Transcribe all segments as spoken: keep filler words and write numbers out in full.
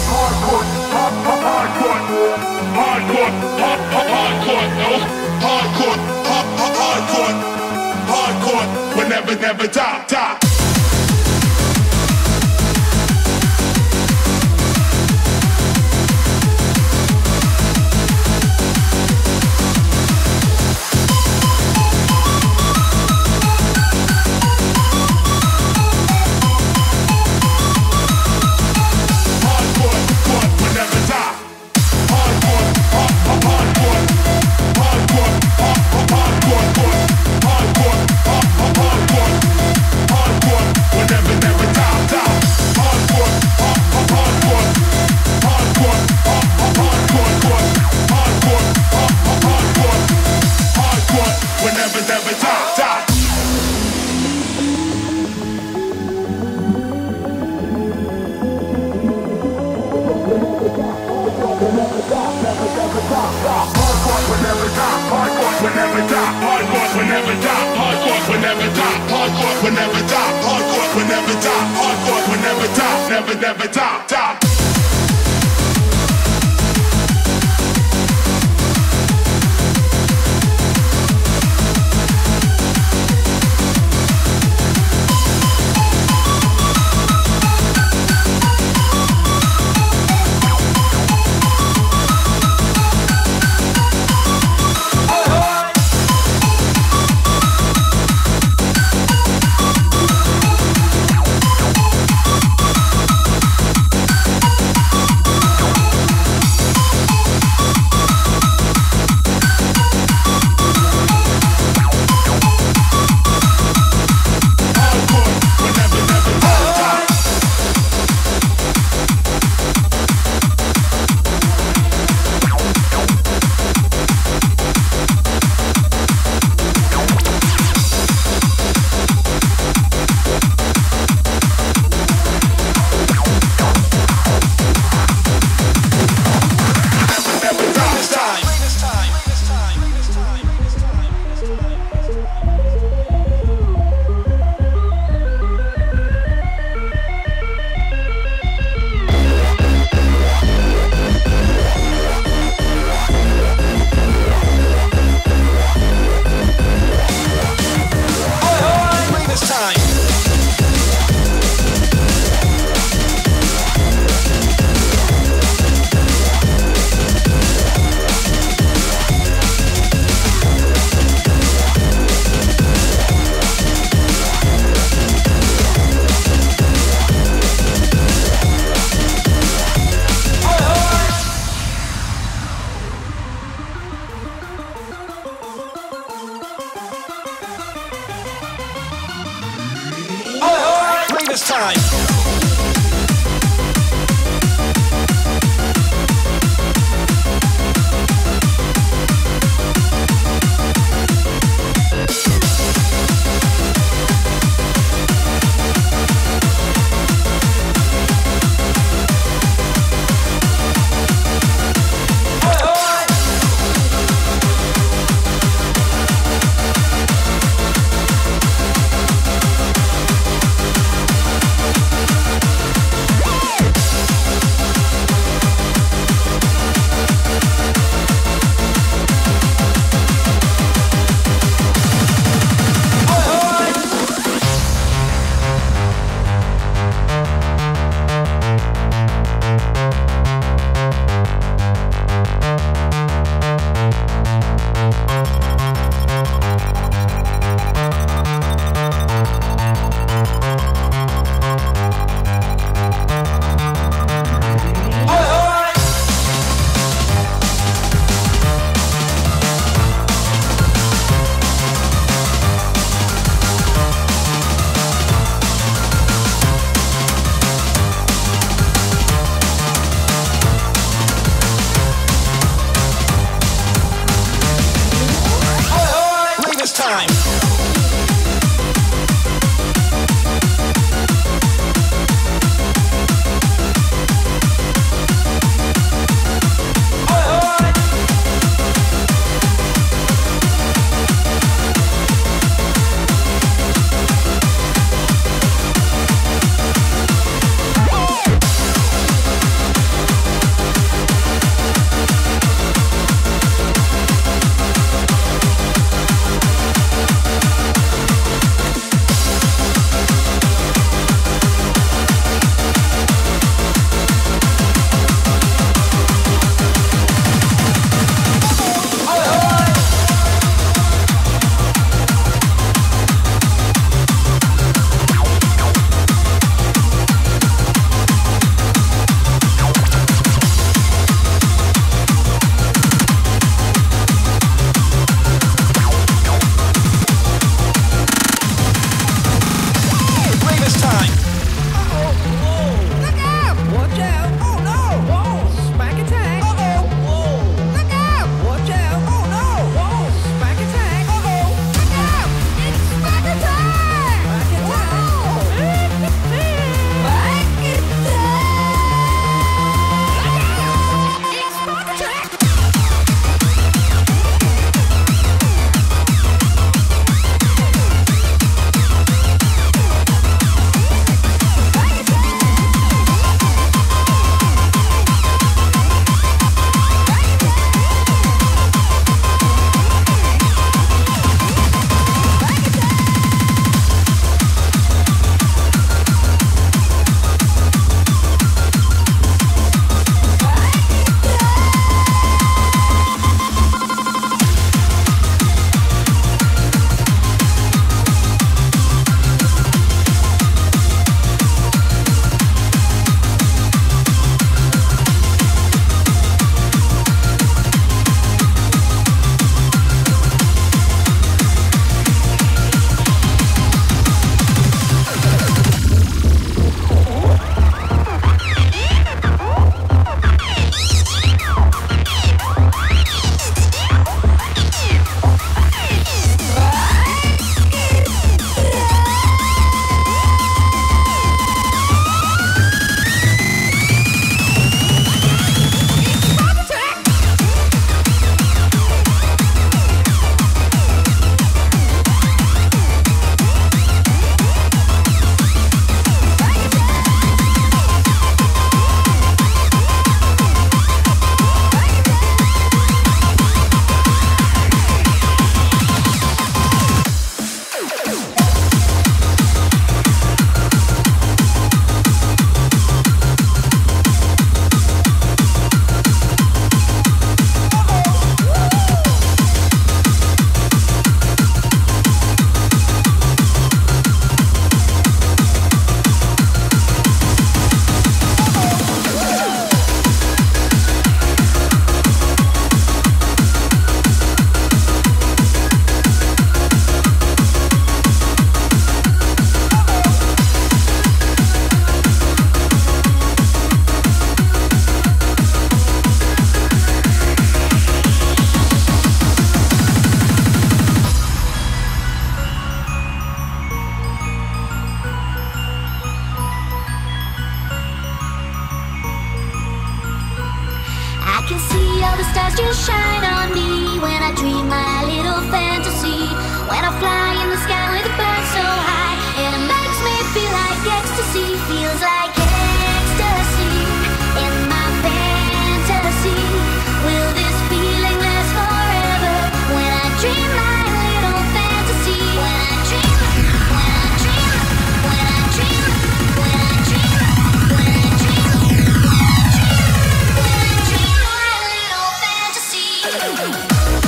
hardcore, hardcore, hardcore, hardcore, hardcore, hardcore, hardcore, will never, never die, die. Never, never die, die. can see all the stars just shine on me when I dream my little fantasy. When I fly in the sky with a bird so high, and it makes me feel like ecstasy. Feels like ecstasy in my fantasy. Will this feeling last forever? When I dream my little fantasy. When I dream, when I dream, when I dream, when I dream, when I dream, when I dream, when I dream my little fantasy.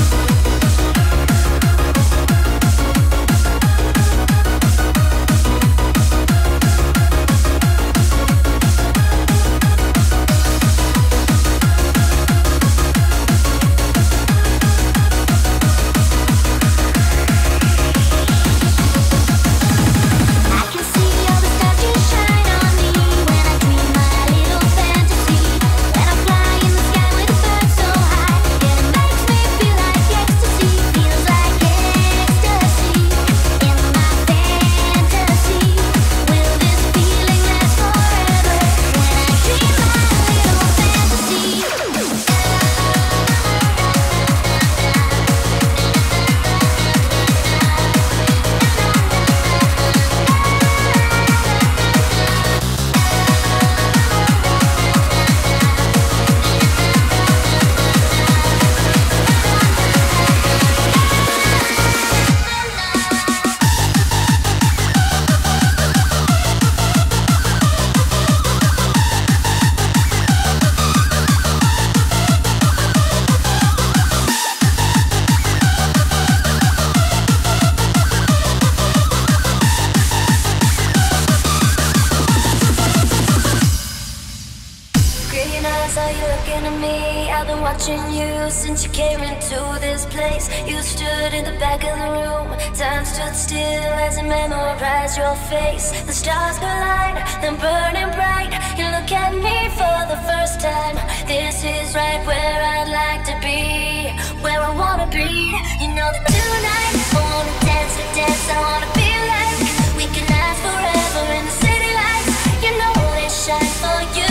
Watching you since you came into this place. You stood in the back of the room. Time stood still as I memorized your face. The stars collide, then burning bright. You look at me for the first time. This is right where I'd like to be, where I wanna be. You know that tonight I wanna dance and dance. I wanna feel like we can last forever in the city lights. You know they shine for you.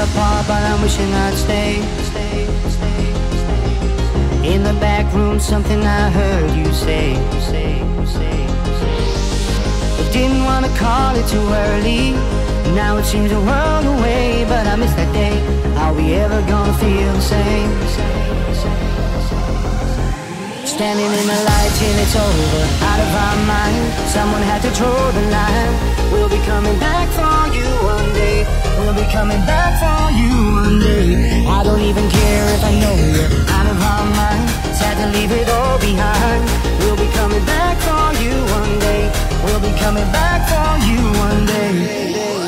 apart, but I'm wishing I'd stay. In the back room, something I heard you say. I didn't wanna call it too early. Now it seems a world away, but I miss that day. Are we ever gonna feel the same? Standing in the light till it's over, out of our mind. Someone had to draw the line. We'll be coming back for you one day. We'll be coming back for you one day. I don't even care if I know you're out of our mind. Sad to leave it all behind. We'll be coming back for you one day. We'll be coming back for you one day.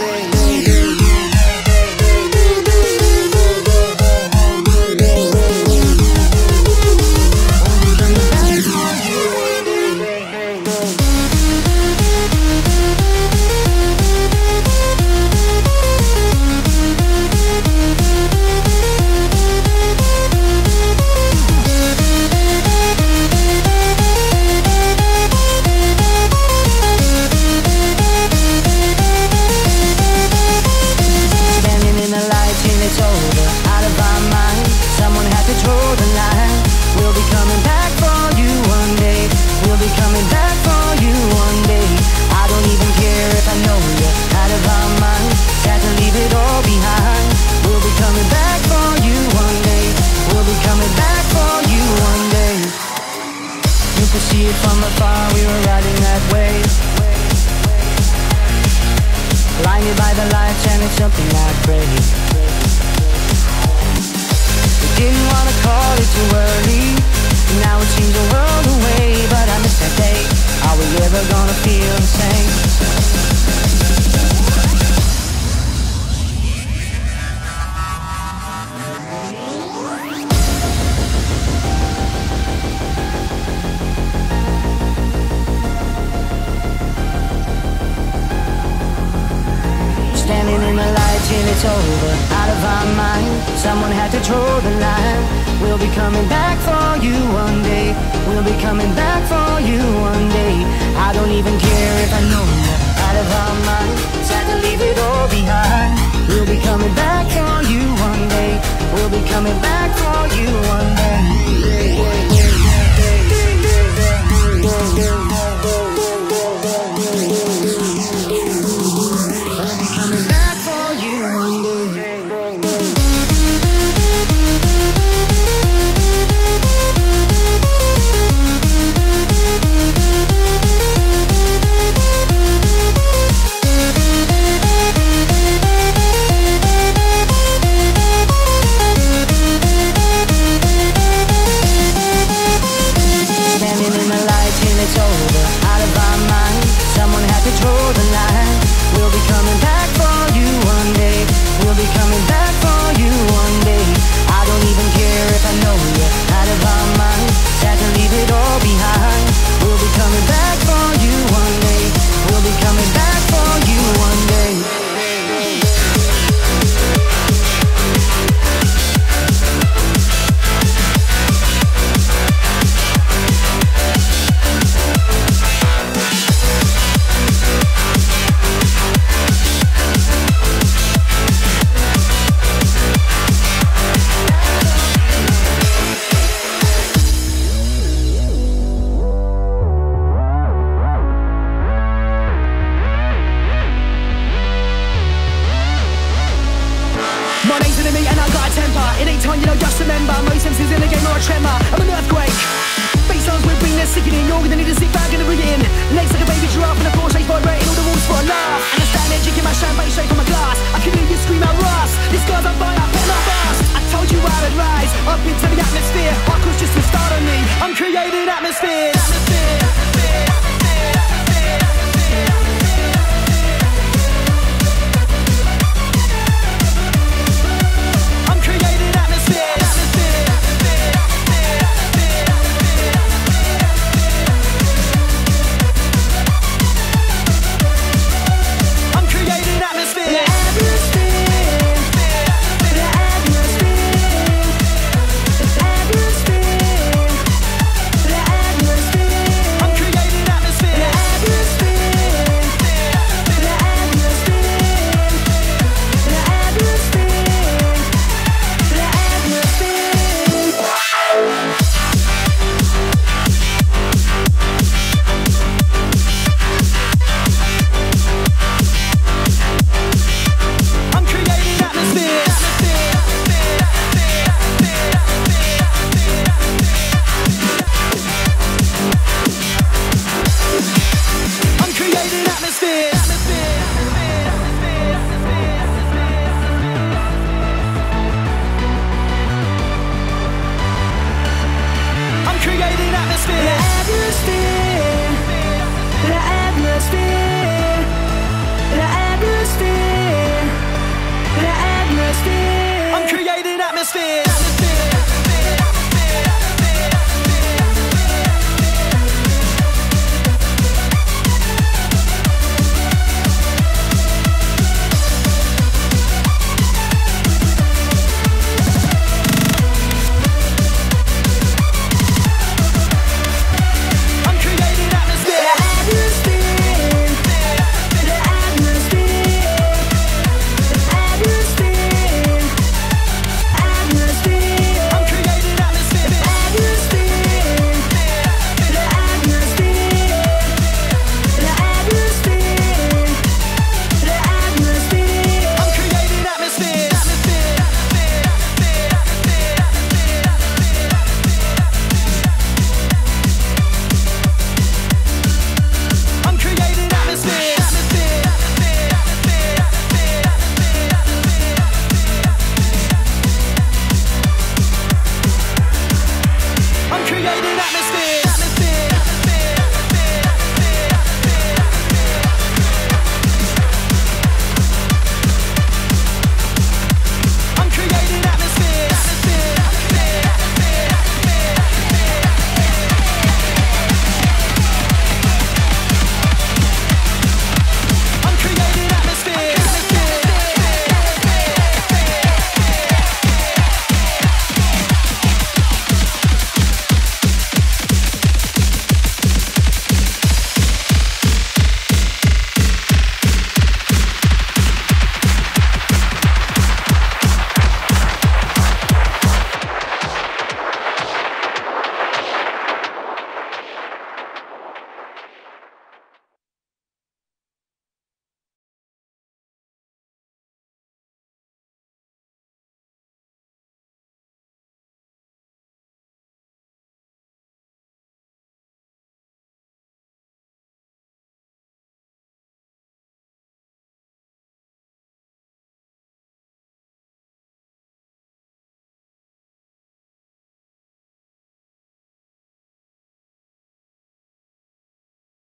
From afar we were riding that wave, blinded by the lights and it's something I crave. We didn't wanna call it too early. Now it seems a world away, but I miss that day. Are we ever gonna feel the same? Standing in the light till it's over, out of our mind. Someone had to draw the line. We'll be coming back for you one day. We'll be coming back for you one day. I don't even care if I know you're out of our mind. Sad to leave it all behind. We'll be coming back for you one day. We'll be coming back for you one day. atmosphere.